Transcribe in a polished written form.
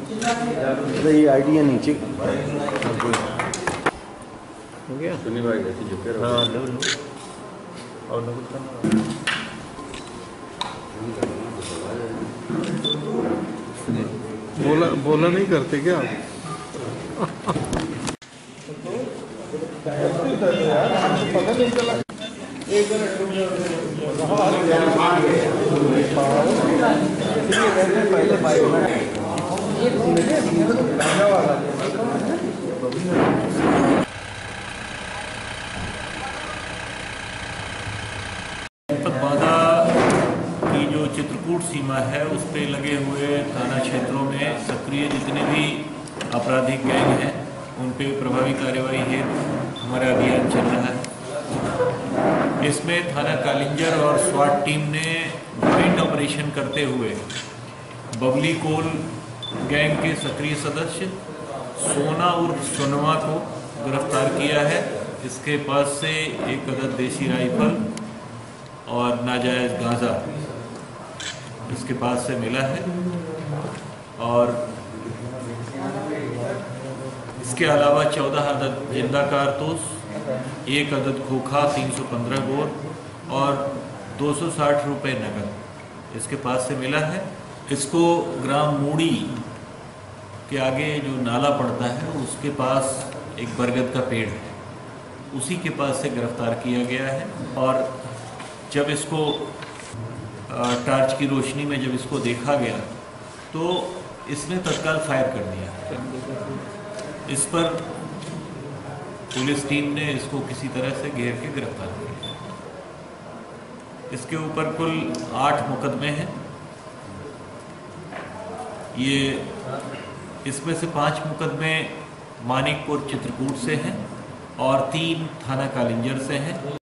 ये आईडी है नीचे हो गया। सुनी भाई जैसे झुके रहो। हाँ लो लो और लो बोला बोला नहीं करते क्या पता नहीं चला। बाधा की जो चित्रकूट सीमा है उस पे लगे हुए थाना क्षेत्रों में सक्रिय जितने भी आपराधिक गैंग हैं उन पे प्रभावी कार्यवाही है हमारा अभियान चल रहा है। इसमें थाना कालिंजर और स्वाट टीम ने जॉइंट ऑपरेशन करते हुए बबली कोल गैंग के सक्रिय सदस्य सोना उर्फ सोनमा को गिरफ्तार किया है। इसके पास से एक अदद देसी राइफल और नाजायज़ गांजा इसके पास से मिला है और इसके अलावा 14 अदद जिंदा कारतूस, एक अदद खोखा 315 बोर और 260 रुपये नकद इसके पास से मिला है। इसको ग्राम मूड़ी के आगे जो नाला पड़ता है उसके पास एक बरगद का पेड़ है, उसी के पास से गिरफ्तार किया गया है। और जब इसको टार्च की रोशनी में जब इसको देखा गया तो इसने तत्काल फायर कर दिया। इस पर पुलिस टीम ने इसको किसी तरह से घेर के गिरफ्तार किया। इसके ऊपर कुल 8 मुकदमे हैं। ये इसमें से 5 मुकदमे मानिकपुर चित्रकूट से हैं और 3 थाना कालिंजर से हैं।